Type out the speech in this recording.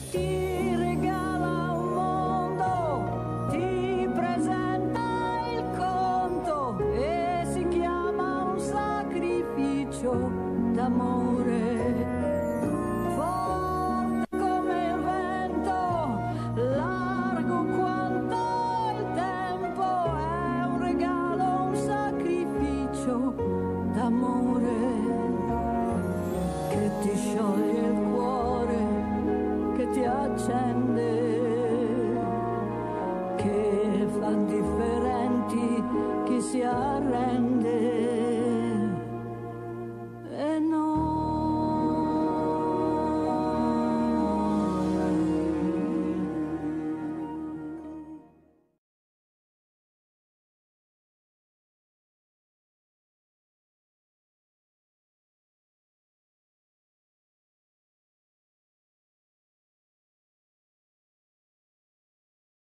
ti regala un mondo, ti presenta il conto e si chiama un sacrificio d'amore. Forte come il vento, largo quanto il tempo, è un regalo, un sacrificio d'amore che ti scioglie il cuore, che ti accende